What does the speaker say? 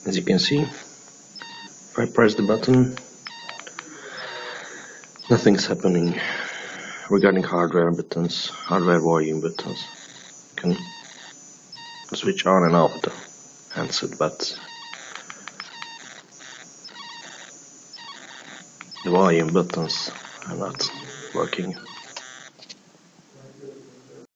As you can see, if I press the button, nothing's happening regarding hardware buttons, hardware volume buttons. You can switch on and off the handset, but the volume buttons are not working.